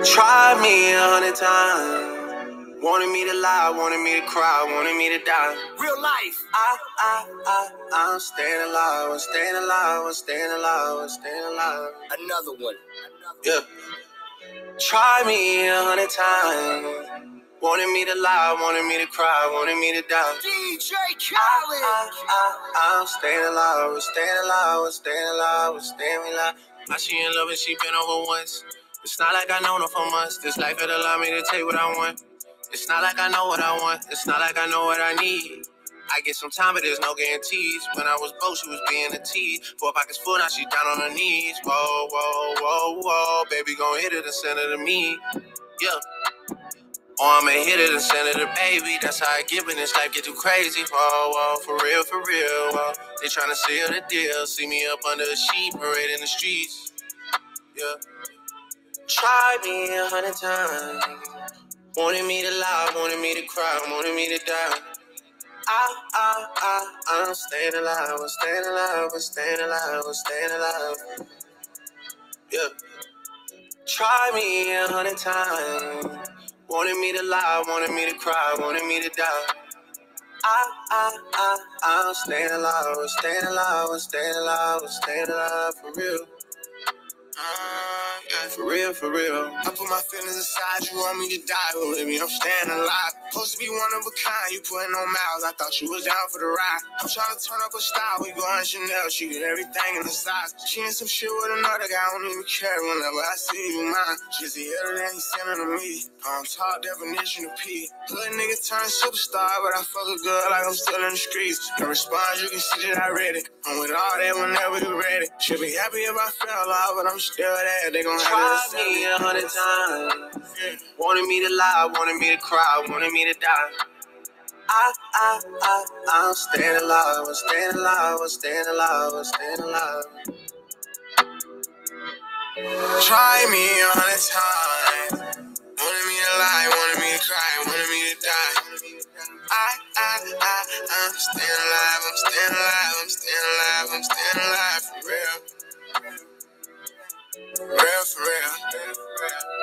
Tried me 100 times. Wanted me to lie, wanted me to cry, wanted me to die. Real life. I'm staying alive, I'm staying alive, I'm staying alive, I'm staying alive. Another one. Yeah. Tried me 100 times. Wanted me to lie, wanted me to cry, wanted me to die. DJ Khaled. I'm staying alive, I'm staying alive, I'm staying alive, I'm staying alive. Now she in love and she been over once. It's not like I know her for months. This life had allowed me to take what I want. It's not like I know what I want. It's not like I know what I need. I get some time, but there's no guarantees. When I was broke, she was being a tease. 4 pockets full, now she down on her knees. Whoa, whoa, whoa, whoa. Baby, gon' hit it and send it to me. Yeah. Or I'ma hit it and send it to baby. That's how I get when this life get too crazy. Whoa, whoa, for real, whoa. They tryna seal the deal. See me up under a sheet, parade in the streets. Yeah. Tried me 100 times. Wanted me to lie, wanted me to cry, wanted me to die. I'm staying alive, I'm staying alive, I'm staying alive, I'm staying alive. Yeah. Try me 100 times. Wanted me to lie, wanted me to cry, wanted me to die. I'm staying alive, I'm staying alive, I'm staying alive, I'm staying alive for real. Yeah, for real. I put my feelings aside, you want me to die, but with me, I'm staying alive. Supposed to be one of a kind, you putting on miles, I thought you was down for the ride. I'm trying to turn up a style, we going Chanel, she get everything in the size. She in some shit with another guy, I don't even care whenever I see you mine. She's the other than he's sending to me. I'm top definition of P. Hood nigga turned superstar, but I fuck a girl like I'm still in the streets. Can respond, you can see that I read it. I'm with all that whenever you ready. Should be happy if I fell off, but I'm still there. They gon' have to me 100 times. Yeah. Wanted me to lie, wanted me to cry, wanted me to die. I'm staying alive, I'm staying alive, I'm staying alive, I'm staying alive. Try me 100 times. Wanted me to lie, wanted me to cry, wanted me to die. I'm staying alive, I'm staying alive, I'm staying alive, I'm staying alive for real. Real for real.